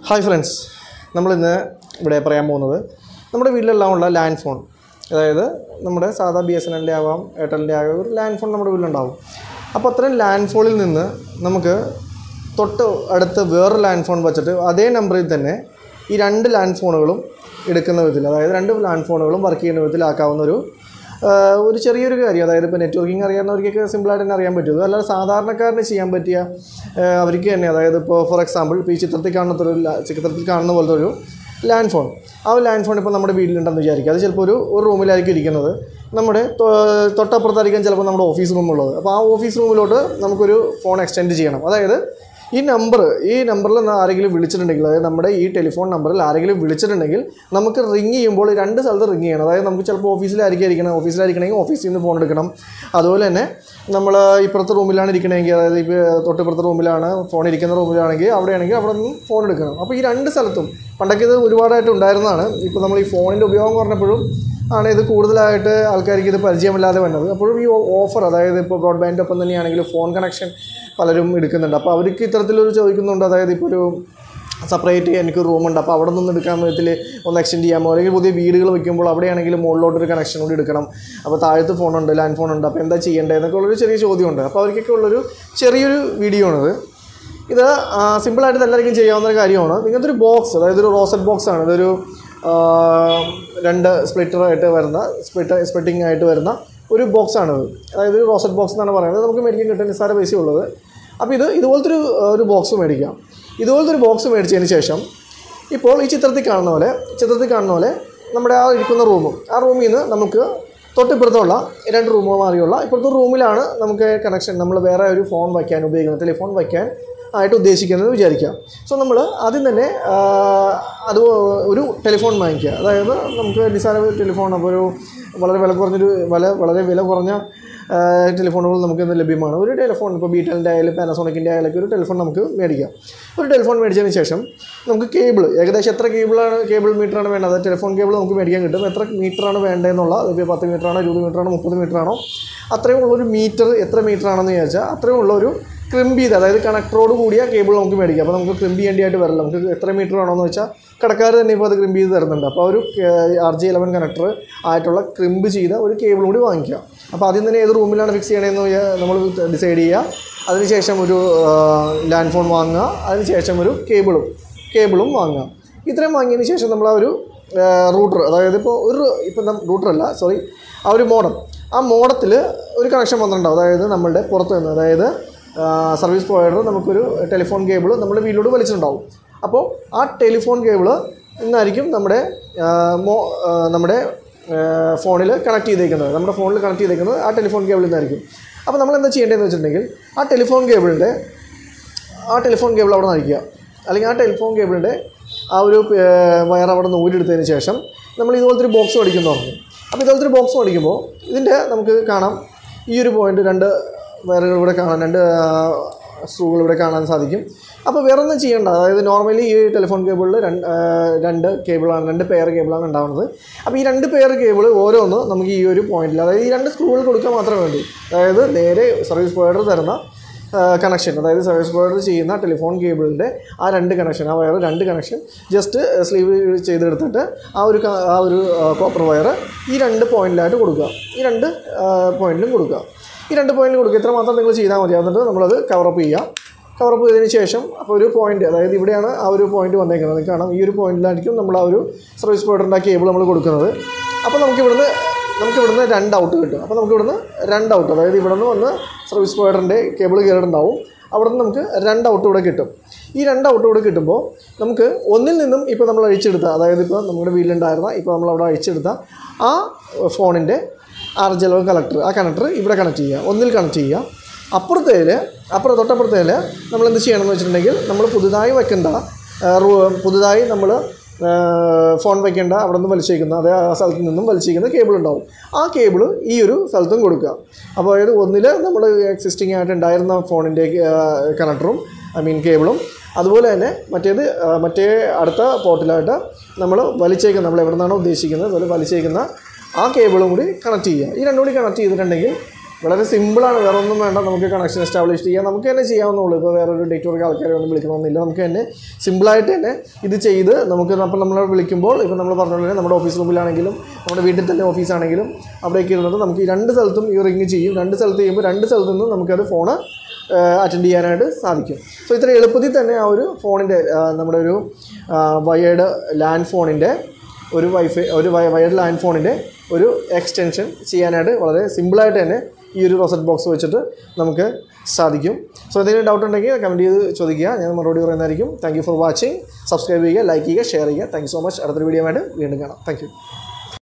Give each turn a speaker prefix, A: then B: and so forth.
A: Hi friends, we will talk about നമ്മുടെ വീട്ടിലെല്ലാമുള്ള land phone. അതായത് നമ്മുടെ സാധാ BSNL ആവാം എയർടെലിന്റെ ആവാം ഒരു ലാൻഡ് ഫോൺ നമ്മുടെ വീട്ടിലുണ്ടാവും. അപ്പോൾ അത്രയും ലാൻഡ് ഫോണിൽ നിന്ന് നമുക്ക് തൊട്ട് അടുത്ത വേറെ ലാൻഡ് ഫോൺ വെച്ചിട്ട് അതേ നമ്പറിൽ തന്നെ ഈ രണ്ട് ലാൻഡ് ഫോണുകളും എടുക്കുന്ന വിധത്തിൽ അതായത് രണ്ട് ലാൻഡ് ഫോണുകളും വർക്ക് ചെയ്യുന്ന വിധത്തിലാക്കാവുന്ന ഒരു ചെറിയൊരു കാര്യം. അതായത് ഇപ്പോൾ നെറ്റ്വർക്കിംഗ് അറിയാവുന്നവർക്കൊക്കെ സിമ്പിളായിട്ട് തന്നെ അറിയാൻ പറ്റും. അല്ലാതെ സാധാരണക്കാരന് ചെയ്യാൻ പറ്റിയ അവർക്ക് തന്നെ അതായത് ഇപ്പോൾ ഫോർ എക്സാമ്പിൾ ഇപ്പോൾ ഈ ചിത്രത്തിൽ കാണുന്ന പോലത്തെ ഒരു ലാൻഡ് ഫോൺ. ആ ഒരു ലാൻഡ് ഫോൺ ഇപ്പോൾ നമ്മുടെ വീട്ടിലുണ്ടെന്ന് വിചാരിക്കുക. അത് ചിലപ്പോൾ ഒരു റൂമിലായിരിക്കും ഇരിക്കുന്നത്. നമ്മുടെ തൊട്ടപ്പുറത്തായിരിക്കും ചിലപ്പോൾ നമ്മുടെ ഓഫീസ് റൂമുള്ളത്. അപ്പോൾ ആ ഓഫീസ് റൂമിലോട്ട് നമുക്കൊരു ഫോൺ എക്സ്റ്റെൻഡ് ചെയ്യണം. അതായത് ഈ നമ്പറിൽ ആരെങ്കിലും വിളിച്ചിട്ടുണ്ടെങ്കിൽ അതായത് നമ്മുടെ ഈ ടെലിഫോൺ നമ്പറിൽ ആരെങ്കിലും വിളിച്ചിട്ടുണ്ടെങ്കിൽ നമുക്ക് റിങ് ചെയ്യുമ്പോൾ രണ്ട് സ്ഥലത്ത് റിങ് ചെയ്യണം. അതായത് നമുക്ക് ചിലപ്പോൾ ഓഫീസിലായിരിക്കണമെങ്കിൽ ഓഫീസിൽ നിന്ന് ഫോൺ എടുക്കണം. അതുപോലെ തന്നെ നമ്മൾ ഇപ്പുറത്തെ റൂമിലാണ് ഇരിക്കണമെങ്കിൽ അതായത് ഇപ്പോൾ തൊട്ടിപ്പുറത്തെ റൂമിലാണ് ഫോൺ ഇരിക്കുന്ന റൂമിലാണെങ്കിൽ അവിടെയാണെങ്കിൽ അവിടെ നിന്ന് ഫോൺ എടുക്കണം. അപ്പോൾ ഈ രണ്ട് സ്ഥലത്തും പണ്ടൊക്കെ ഇത് ഒരുപാടായിട്ട് ഉണ്ടായിരുന്നതാണ്. ഇപ്പോൾ നമ്മൾ ഈ ഫോണിൻ്റെ ഉപയോഗം കുറഞ്ഞപ്പോഴും ആണ് ഇത് കൂടുതലായിട്ട് ആൾക്കാർക്ക് ഇത് പരിചയമില്ലാതെ വന്നത്. അപ്പോഴും ഈ ഓഫർ അതായത് ഇപ്പോൾ ബ്രോഡ്ബാൻഡ് ഒപ്പം തന്നെയാണെങ്കിൽ ഫോൺ കണക്ഷൻ പലരും എടുക്കുന്നുണ്ട്. അപ്പോൾ അവർക്ക് ഇത്തരത്തിലൊരു ചോദിക്കുന്നുണ്ട്. അതായത് ഇപ്പോൾ ഒരു സെപ്പറേറ്റ് എനിക്ക് റൂമുണ്ട്, അപ്പോൾ അവിടെ നിന്ന് എടുക്കാൻ വിധത്തിൽ ഒന്ന് എക്സ്റ്റെൻഡ് ചെയ്യാമോ, അല്ലെങ്കിൽ പുതിയ വീടുകൾ വയ്ക്കുമ്പോൾ അവിടെയാണെങ്കിൽ മുകളിലോട്ടൊരു കണക്ഷൻ കൂടി എടുക്കണം. അപ്പോൾ താഴത്ത് ഫോണുണ്ട്, ലാൻഡ് ഫോണുണ്ട്, അപ്പോൾ എന്താ ചെയ്യേണ്ടത് എന്നൊക്കെ ഉള്ളൊരു ചെറിയ ചോദ്യമുണ്ട്. അപ്പോൾ അവർക്കൊക്കെ ഉള്ളൊരു ചെറിയൊരു വീഡിയോ ആണിത്. ഇത് സിമ്പിളായിട്ട് എല്ലാവർക്കും ചെയ്യാവുന്ന ഒരു കാര്യമാണ്. ഇങ്ങനത്തെ ഒരു ബോക്സ് അതായത് ഒരു റോസറ്റ് ബോക്സാണ്. ഇതൊരു രണ്ട് സ്പ്ലിറ്റിംഗ് ആയിട്ട് വരുന്ന ഒരു ബോക്സാണിത്. അതായത് ഒരു റോസറ്റ് ബോക്സ് എന്നാണ് പറയുന്നത്. നമുക്ക് മേടിക്കാൻ കിട്ടുന്ന നിസ്സാര പൈസ ഉള്ളത്. അപ്പോൾ ഇതുപോലത്തെ ഒരു ബോക്സ് മേടിക്കാം. ഇതുപോലത്തെ ഒരു ബോക്സ് മേടിച്ചതിന് ശേഷം ഇപ്പോൾ ഈ ചിത്രത്തിൽ കാണുന്ന പോലെ നമ്മുടെ ആ ഇരിക്കുന്ന ആ റൂമിൽ നിന്ന് നമുക്ക് തൊട്ടിപ്പുറത്തുള്ള രണ്ട് റൂമുകൾ മാറിയുള്ള ഇപ്പോഴത്തെ റൂമിലാണ് നമുക്ക് കണക്ഷൻ നമ്മൾ വേറെ ഒരു ഫോൺ വയ്ക്കാൻ ഉപയോഗിക്കുന്നത്, ടെലിഫോൺ വയ്ക്കാൻ ആയിട്ട് ഉദ്ദേശിക്കുന്നത് വിചാരിക്കാം. സോ നമ്മൾ ആദ്യം തന്നെ അത് ഒരു ടെലിഫോൺ വാങ്ങിക്കുക. അതായത് നമുക്ക് നിസ്സാര ടെലിഫോൺ അപ്പോൾ ഒരു വളരെ വില കുറഞ്ഞ ടെലിഫോണുകൾ നമുക്ക് ലഭ്യമാണ്. ഒരു ടെലിഫോൺ ഇപ്പോൾ ബീറ്റലിൻ്റെ ആയാലും പാനസോണിക്കിൻ്റെ ആയാലൊക്കെ ഒരു ടെലിഫോൺ നമുക്ക് മേടിക്കാം. ഒരു ടെലിഫോൺ മേടിച്ചതിന് ശേഷം നമുക്ക് കേബിൾ ഏകദേശം എത്ര കേബിൾ മീറ്ററാണ് വേണ്ടത്, അതായത് ടെലിഫോൺ കേബിൾ നമുക്ക് മേടിക്കാൻ കിട്ടും. എത്ര മീറ്ററാണ് വേണ്ടതെന്നുള്ള ഇപ്പോൾ 10 മീറ്ററാണോ 20 മീറ്ററാണോ 30 മീറ്ററാണോ അത്രയും ഉള്ളൊരു മീറ്റർ എത്ര മീറ്ററാണെന്ന് ചോദിച്ചാൽ അത്രയും ഉള്ളൊരു ക്രിമ്പ് ചെയ്ത് അതായത് കണക്ടറോട് കൂടിയ കേബിൾ നമുക്ക് മേടിക്കാം. അപ്പോൾ നമുക്ക് ക്രിമ്പ് ചെയ്യേണ്ടിയായിട്ട് വരില്ല. നമുക്ക് എത്ര മീറ്റർ ആണോയെന്ന് വെച്ചാൽ കടക്കാർ തന്നെ ഇപ്പോൾ അത് ക്രിമ്പ് ചെയ്ത് തരുന്നുണ്ട്. അപ്പോൾ ഒരു RJ11 കണക്ടർ ആയിട്ടുള്ള ക്രിമ്പ് ചെയ്ത ഒരു കേബിൾ കൂടി വാങ്ങിക്കുക. അപ്പോൾ ആദ്യം തന്നെ ഏത് റൂമിലാണ് ഫിക്സ് ചെയ്യണമെന്ന് നമ്മൾ ഡിസൈഡ് ചെയ്യുക. അതിനുശേഷം ഒരു ലാൻഡ് ഫോൺ വാങ്ങുക. അതിനുശേഷം ഒരു കേബിളും വാങ്ങുക. ഇത്രയും വാങ്ങിയതിന് ശേഷം നമ്മൾ ആ ഒരു റൂട്ടർ അതായത് റൂട്ടറല്ല ആ ഒരു മോഡം, ആ മോഡത്തിൽ ഒരു കണക്ഷൻ വന്നിട്ടുണ്ടാവും. അതായത് നമ്മളുടെ പുറത്ത് നിന്ന് അതായത് സർവീസ് പ്രൊവൈഡർ നമുക്കൊരു ടെലിഫോൺ കേബിൾ നമ്മുടെ വീട്ടിലോട്ട് വലിച്ചിട്ടുണ്ടാവും. അപ്പോൾ ആ ടെലിഫോൺ കേബിൾ ഇന്നായിരിക്കും നമ്മുടെ ഫോണിൽ കണക്ട് ചെയ്തേക്കുന്നത്. ആ ടെലിഫോൺ കേബിളിൽ നിന്നായിരിക്കും. അപ്പോൾ നമ്മൾ എന്താ ചെയ്യേണ്ടതെന്ന് വെച്ചിട്ടുണ്ടെങ്കിൽ ആ ടെലിഫോൺ കേബിൾ അവിടെ നയിക്കുക. അല്ലെങ്കിൽ ആ ടെലിഫോൺ കേബിളിൻ്റെ ആ ഒരു വയർ അവിടെ നിന്ന് ഊരിയെടുത്തതിന് ശേഷം നമ്മൾ ഇതുപോലത്തെ ഒരു ബോക്സ് മേടിക്കുന്നു പറഞ്ഞു. അപ്പോൾ ഇതുപോലത്തെ ഒരു ബോക്സ് മേടിക്കുമ്പോൾ ഇതിൻ്റെ നമുക്ക് കാണാം ഈ ഒരു പോയിൻ്റ് രണ്ട് വയറുകൾ ഇവിടെ കാണാൻ, രണ്ട് സ്ക്രൂകൾ ഇവിടെ കാണാൻ സാധിക്കും. അപ്പോൾ വേറെ ഒന്നും ചെയ്യേണ്ട. അതായത് നോർമലി ഈ ടെലിഫോൺ കേബിളിൽ രണ്ട് പെയർ കേബിളാണ് ഉണ്ടാവുന്നത്. അപ്പോൾ ഈ രണ്ട് പെയർ കേബിൾ ഓരോന്ന് നമുക്ക് ഈ ഒരു പോയിന്റിൽ അതായത് ഈ രണ്ട് സ്ക്രൂകൾ കൊടുക്കാൻ മാത്രമേ വേണ്ടൂ. അതായത് നേരെ സർവീസ് പ്രൊവൈഡർ തരുന്ന കണക്ഷൻ അതായത് സർവീസ് പ്രൊവൈഡർ ചെയ്യുന്ന ടെലിഫോൺ കേബിളിൻ്റെ ആ രണ്ട് കണക്ഷൻ ജസ്റ്റ് സ്ലീവ് ചെയ്തെടുത്തിട്ട് ആ ഒരു കോപ്പർ വയർ ഈ രണ്ട് പോയിന്റിലായിട്ട് കൊടുക്കുക. ഈ രണ്ട് പോയിന്റിലും കൊടുക്കുക. ഇത്ര മാത്രം നിങ്ങൾ ചെയ്താൽ മതി. എന്നിട്ട് നമ്മളത് കവറപ്പ് ചെയ്തതിന് ശേഷം അപ്പോൾ ഒരു പോയിന്റ് അതായത് ഇവിടെയാണ് ആ ഒരു പോയിന്റ് വന്നേക്കുന്നത്. കാരണം ഈ ഒരു പോയിന്റിലായിരിക്കും നമ്മൾ ആ ഒരു സർവീസ് പ്രൊവൈഡറിൻ്റെ കേബിൾ നമ്മൾ കൊടുക്കുന്നത്. അപ്പോൾ നമുക്കിവിടുന്ന് രണ്ട് ഔട്ട് കിട്ടും. അപ്പോൾ നമുക്കിവിടുന്ന് രണ്ട് ഔട്ട് അതായത് ഇവിടെ നിന്ന് വന്ന് സർവീസ് പ്രൊവൈഡറിൻ്റെ കേബിൾ കയറിയിട്ടുണ്ടാവും. അവിടെ നിന്ന് നമുക്ക് രണ്ട് ഔട്ട് ഇവിടെ കിട്ടും. ഈ രണ്ട് ഔട്ട് ഇവിടെ കിട്ടുമ്പോൾ നമുക്ക് ഒന്നിൽ നിന്നും ഇപ്പോൾ നമ്മൾ അഴിച്ചെടുത്ത അതായത് ഇപ്പോൾ നമ്മുടെ വീട്ടിലുണ്ടായിരുന്ന ഇപ്പോൾ നമ്മളവിടെ അഴിച്ചെടുത്ത ആ ഫോണിൻ്റെ RJ11 കണക്ടർ ഇവിടെ കണക്ട് ചെയ്യുക. ഒന്നിൽ കണക്ട് ചെയ്യുക. തൊട്ടപ്പുറത്തേൽ നമ്മൾ എന്ത് ചെയ്യണമെന്ന് വെച്ചിട്ടുണ്ടെങ്കിൽ നമ്മൾ പുതുതായി നമ്മൾ ഫോൺ വയ്ക്കേണ്ട അവിടെ നിന്ന് വലിച്ചേക്കുന്ന അതേ ആ സ്ഥലത്ത് നിന്നും വലിച്ചേക്കുന്ന കേബിൾ ഉണ്ടാവും. ആ കേബിൾ ഈ ഒരു സ്ഥലത്തും കൊടുക്കുക. അപ്പോൾ അതായത് ഒന്നിൽ നമ്മൾ എക്സിസ്റ്റിംഗ് ആയിട്ട് ഉണ്ടായിരുന്ന ഫോണിൻ്റെ കേബിളും അതുപോലെ തന്നെ മറ്റേ അടുത്ത പോർട്ടിലായിട്ട് നമ്മൾ എവിടെ നിന്നാണോ ഉദ്ദേശിക്കുന്നത് അതുപോലെ വലിച്ചേക്കുന്ന ആ കേബിളും കൂടി കണക്ട് ചെയ്യുക. ഈ രണ്ടും കൂടി കണക്ട് ചെയ്തിട്ടുണ്ടെങ്കിൽ വളരെ സിമ്പിളാണ്, വേറെ ഒന്നും വേണ്ട. നമുക്ക് കണക്ഷൻ എസ്റ്റാബ്ലിഷ് ചെയ്യാം, നമുക്ക് തന്നെ ചെയ്യാവുന്നുള്ളൂ. ഇപ്പോൾ വേറൊരു നെറ്റ്വർക്ക് ആൾക്കാരെ ഒന്നും വിളിക്കണമെന്നില്ല. നമുക്ക് തന്നെ സിമ്പിളായിട്ട് തന്നെ ഇത് ചെയ്ത് നമുക്ക് അപ്പോൾ നമ്മൾ വിളിക്കുമ്പോൾ ഇപ്പോൾ നമ്മൾ പറഞ്ഞ നമ്മുടെ ഓഫീസ് റൂമിലാണെങ്കിലും നമ്മുടെ വീട്ടിൽ തന്നെ ഓഫീസാണെങ്കിലും അവിടേക്ക് ഇരുന്നിട്ട് നമുക്ക് ഈ 2 സ്ഥലത്തും ഈ റിങ് ചെയ്യും. 2 സ്ഥലത്ത് ചെയ്യുമ്പോൾ 2 സ്ഥലത്തു നിന്നും നമുക്കത് ഫോണ് അറ്റൻഡ് ചെയ്യാനായിട്ട് സാധിക്കും. സോ ഇത്ര എളുപ്പത്തിൽ തന്നെ ആ ഒരു ഫോണിൻ്റെ നമ്മുടെ ഒരു വയേർഡ് ലാൻഡ് ഫോണിൻ്റെ ഒരു വയേർഡ് ലാൻഡ് ഫോണിൻ്റെ ഒരു എക്സ്റ്റൻഷൻ ചെയ്യാനായിട്ട് വളരെ സിമ്പിളായിട്ട് തന്നെ ഈ ഒരു റോസറ്റ് ബോക്സ് വെച്ചിട്ട് നമുക്ക് സാധിക്കും. സോ എന്തെങ്കിലും ഡൗട്ട് ഉണ്ടെങ്കിൽ കമൻറ്റ് ചെയ്ത് ചോദിക്കുക, ഞാൻ മറുപടി പറയുന്നതായിരിക്കും. Thank you for watching. Subscribe ചെയ്യുക, ലൈക്ക് ചെയ്യുക, ഷെയർ ചെയ്യുക. Thank you so much. അടുത്തൊരു വീഡിയോ ആയിട്ട് വീണ്ടും കാണാം. Thank U.